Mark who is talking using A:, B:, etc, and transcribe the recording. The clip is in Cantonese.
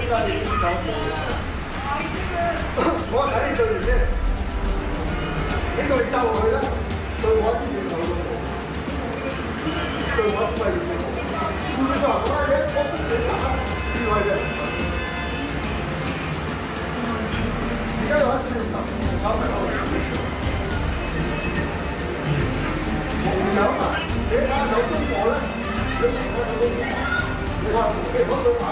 A: 家你手。我睇你對完先，呢個你揸落去啦，對我啲嘢有用，對我啲嘢有用。基本上我嘢我唔使揸，呢個嘢。而家有一線頭，手咪攞嚟。紅油啊，你睇下手中火咧，你睇下手中火，你睇，譬如嗰對眼